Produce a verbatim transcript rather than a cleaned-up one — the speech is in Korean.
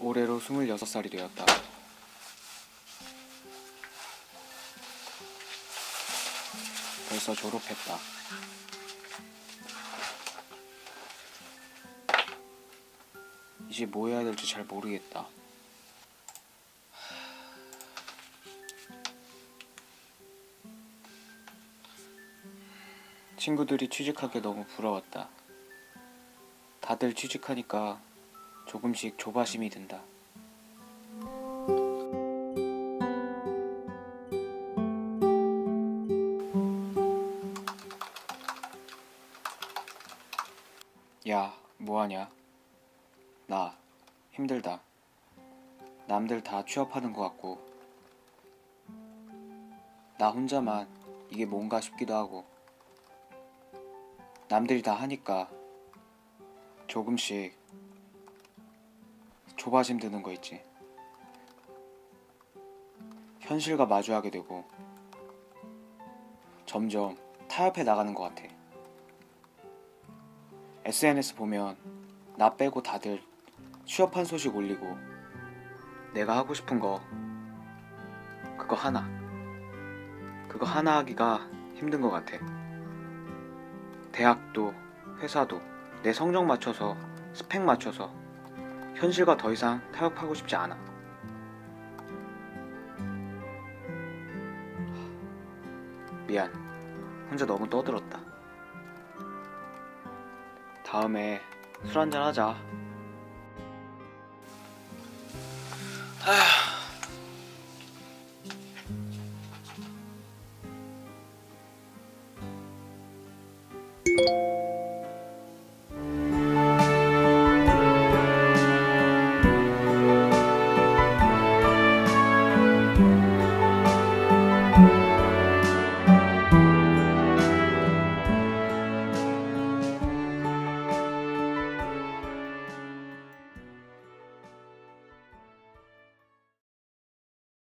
올해로 스물여섯 살이 되었다. 벌써 졸업했다. 이제 뭐 해야 될지 잘 모르겠다. 친구들이 취직하게 너무 부러웠다. 다들 취직하니까 조금씩 조바심이 든다. 야, 뭐하냐? 나 힘들다. 남들 다 취업하는 것 같고 나 혼자만 이게 뭔가 싶기도 하고, 남들이 다 하니까 조금씩 조바심 드는 거 있지. 현실과 마주하게 되고 점점 타협해 나가는 것 같아. 에스엔에스 보면 나 빼고 다들 취업한 소식 올리고, 내가 하고 싶은 거 그거 하나 그거 하나 하기가 힘든 것 같아. 대학도 회사도 내 성적 맞춰서 스펙 맞춰서 현실과 더 이상 타협하고 싶지 않아. 미안, 혼자 너무 떠들었다. 다음에 술 한잔 하자. 아휴.